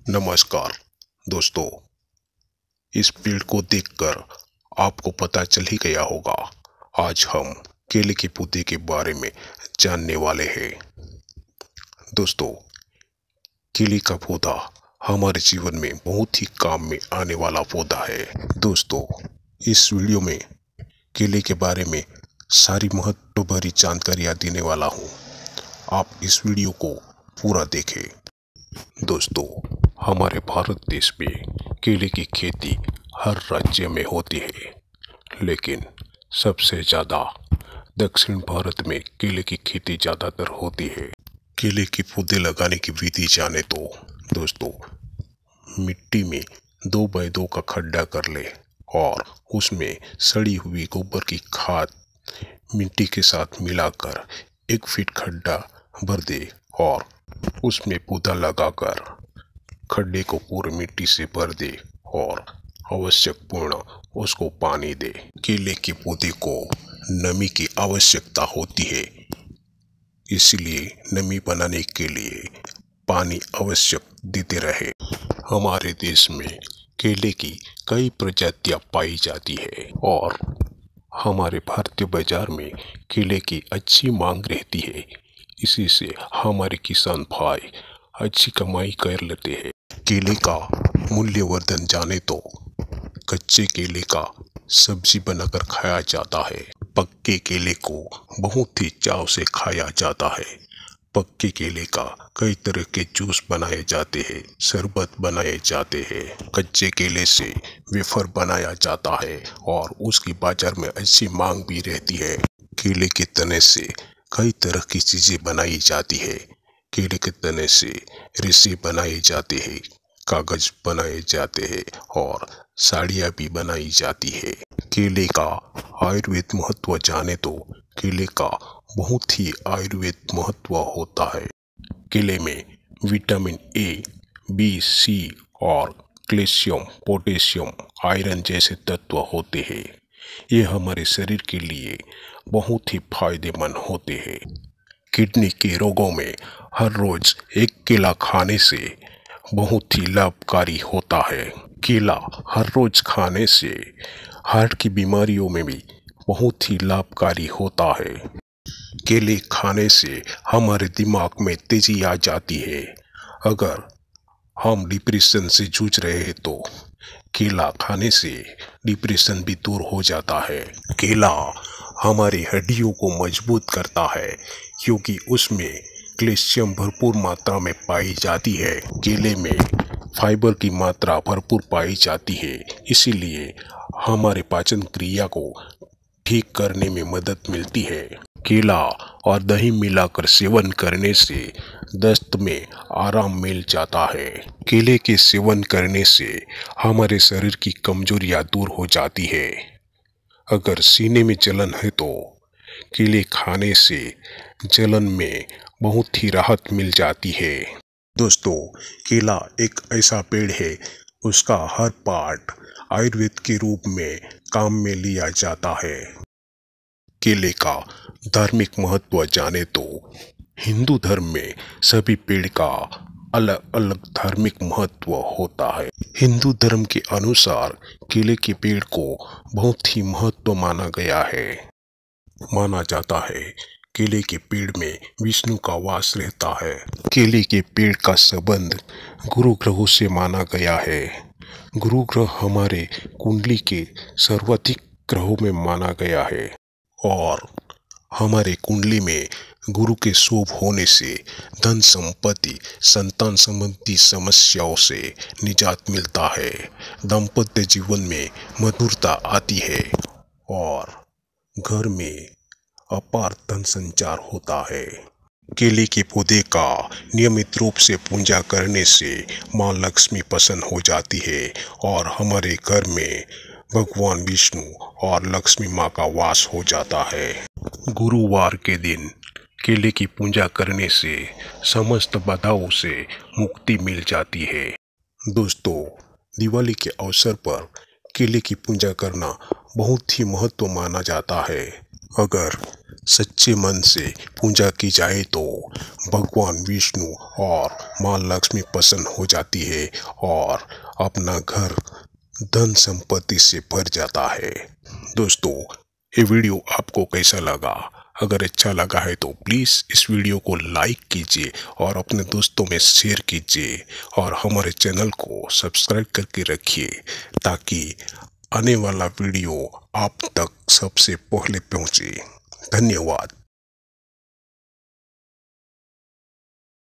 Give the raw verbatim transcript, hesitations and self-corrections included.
नमस्कार दोस्तों, इस पेड़ को देखकर आपको पता चल ही गया होगा। आज हम केले के पौधे के बारे में जानने वाले हैं। दोस्तों, केले का पौधा हमारे जीवन में बहुत ही काम में आने वाला पौधा है। दोस्तों, इस वीडियो में केले के बारे में सारी महत्व भरी जानकारियाँ देने वाला हूँ। आप इस वीडियो को पूरा देखें। दोस्तों, हमारे भारत देश में केले की खेती हर राज्य में होती है, लेकिन सबसे ज़्यादा दक्षिण भारत में केले की खेती ज़्यादातर होती है। केले के पौधे लगाने की विधि जाने तो दोस्तों, मिट्टी में दो बाय दो का खड्डा कर ले और उसमें सड़ी हुई गोबर की खाद मिट्टी के साथ मिलाकर एक फीट खड्डा भर दे और उसमें पौधा लगाकर खड्डे को पूरी मिट्टी से भर दे और आवश्यक पूर्ण उसको पानी दे। केले के पौधे को नमी की आवश्यकता होती है, इसलिए नमी बनाने के लिए पानी आवश्यक देते रहे। हमारे देश में केले की कई प्रजातियां पाई जाती है और हमारे भारतीय बाजार में केले की अच्छी मांग रहती है। इसी से हमारे किसान भाई अच्छी कमाई कर लेते हैं। केले का मूल्यवर्धन जाने तो कच्चे केले का सब्जी बनाकर खाया जाता है। पक्के केले को बहुत ही चाव से खाया जाता है। पक्के केले का कई तरह के जूस बनाए जाते हैं, शरबत बनाए जाते हैं। कच्चे केले से वेफर बनाया जाता है और उसकी बाजार में अच्छी मांग भी रहती है। केले के तने से कई तरह की चीजें बनाई जाती है। केले के तने से रेशे बनाए जाते हैं, कागज बनाए जाते हैं और साड़ियाँ भी बनाई जाती है। केले का आयुर्वेद महत्व जाने तो केले का बहुत ही आयुर्वेद महत्व होता है। केले में विटामिन ए, बी, सी और कैल्शियम, पोटेशियम, आयरन जैसे तत्व होते हैं। ये हमारे शरीर के लिए बहुत ही फायदेमंद होते हैं। किडनी के रोगों में हर रोज एक केला खाने से बहुत ही लाभकारी होता है। केला हर रोज खाने से हार्ट की बीमारियों में भी बहुत ही लाभकारी होता है। केले खाने से हमारे दिमाग में तेजी आ जाती है। अगर हम डिप्रेशन से जूझ रहे हैं तो केला खाने से डिप्रेशन भी दूर हो जाता है। केला हमारी हड्डियों को मजबूत करता है क्योंकि उसमें कैल्शियम भरपूर मात्रा में पाई जाती है। केले में फाइबर की मात्रा भरपूर पाई जाती है, इसीलिए हमारे पाचन क्रिया को ठीक करने में मदद मिलती है। केला और दही मिलाकर सेवन करने से दस्त में आराम मिल जाता है। केले के सेवन करने से हमारे शरीर की कमजोरियां दूर हो जाती है। अगर सीने में जलन है तो केले खाने से जलन में बहुत ही राहत मिल जाती है। दोस्तों, केला एक ऐसा पेड़ है, उसका हर पार्ट आयुर्वेद के रूप में काम में लिया जाता है। केले का धार्मिक महत्व जाने तो हिंदू धर्म में सभी पेड़ का अलग अलग धार्मिक महत्व होता है। हिंदू धर्म के अनुसार केले के पेड़ को बहुत ही महत्व माना गया है। माना जाता है केले के पेड़ में विष्णु का वास रहता है। केले के पेड़ का संबंध गुरु ग्रहों से माना गया है। गुरु ग्रह हमारे कुंडली के सर्वाधिक ग्रहों में माना गया है और हमारे कुंडली में गुरु के शुभ होने से धन संपत्ति, संतान संबंधी समस्याओं से निजात मिलता है। दाम्पत्य जीवन में मधुरता आती है और घर में अपार धन संचार होता है। केले के पौधे का नियमित रूप से पूजा करने से माँ लक्ष्मी प्रसन्न हो जाती है और हमारे घर में भगवान विष्णु और लक्ष्मी माँ का वास हो जाता है। गुरुवार के दिन केले की पूजा करने से समस्त बाधाओं से मुक्ति मिल जाती है। दोस्तों, दिवाली के अवसर पर केले की पूजा करना बहुत ही महत्व माना जाता है। अगर सच्चे मन से पूजा की जाए तो भगवान विष्णु और माँ लक्ष्मी प्रसन्न हो जाती है और अपना घर धन संपत्ति से भर जाता है। दोस्तों, ये वीडियो आपको कैसा लगा? अगर अच्छा लगा है तो प्लीज़ इस वीडियो को लाइक कीजिए और अपने दोस्तों में शेयर कीजिए और हमारे चैनल को सब्सक्राइब करके रखिए ताकि आने वाला वीडियो आप तक सबसे पहले पहुंचे। धन्यवाद।